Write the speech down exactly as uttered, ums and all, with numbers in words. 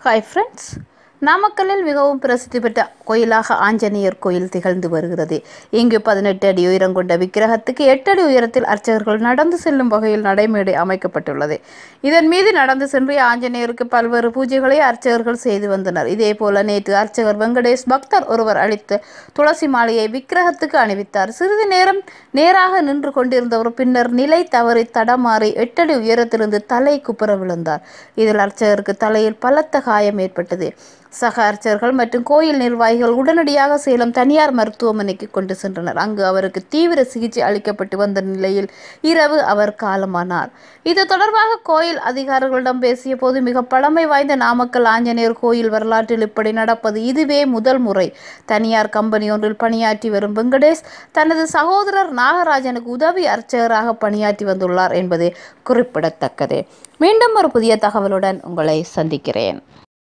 Hi friends, நாமக்கல்லில் மிகவும் பிரசித்தி பெற்ற கோயிலாக ஆஞ்சநேயர் கோயில் திகழ்ந்து வருகிறது. இங்கு பதினெட்டு அடி உயரம் கொண்ட விக்கிரகத்துக்கு எட்டு அடி உயரத்தில் அர்ச்சகர்கள் நடந்து செல்லும் வகையில் நடைமேடை அமைக்கப்பட்டுள்ளது. இதன் மீது நடந்து சென்று ஆஞ்சநேயருக்கு பல்வேறு பூஜைகளை அர்ச்சகர்கள் செய்து வந்தனர். இதேபோல நேற்று அர்ச்சகர் வெங்கடேஷ் பக்தர் ஒருவர் அளித்த துளசி மாலையை விக்கிரகத்துக்கு அணிவித்தார். சிறிது நேரம் நேராக நின்று கொண்டிருந்தவர் பின்னர் நிலை தவறி தடமாறி எட்டடி உயரத்திலிருந்து தலை குப்புற விழுந்தார். இதில் அர்ச்சகருக்கு தலையில் பலத்த காயம் ஏற்பட்டது. சக அர்ச்சகர்கள் மற்றும் கோயில் நிர்வாகிகள் உடனடியாக சேலம் தனியார் மருத்துவமனைக்கு கொண்டு சென்றனர். அங்கு அவருக்கு தீவிர சிகிச்சை அளிக்கப்பட்டு வந்த நிலையில் இரவு அவர் காலமானார். இது தொடர்பாக கோயில் அதிகாரிகளிடம் பேசிய போது, மிக பழமை வாய்ந்த நாமக்கல் ஆஞ்சநேயர் கோயில் வரலாற்றில் இப்படி நடப்பது இதுவே முதல் முறை. தனியார் கம்பெனி ஒன்றில் பணியாற்றி வரும் வெங்கடேஷ் தனது சகோதரர் நாகராஜனுக்கு உதவி அர்ச்சகராக பணியாற்றி வந்துள்ளார் என்பது குறிப்பிடத்தக்கது. மீண்டும் ஒரு புதிய தகவலுடன் உங்களை சந்திக்கிறேன்.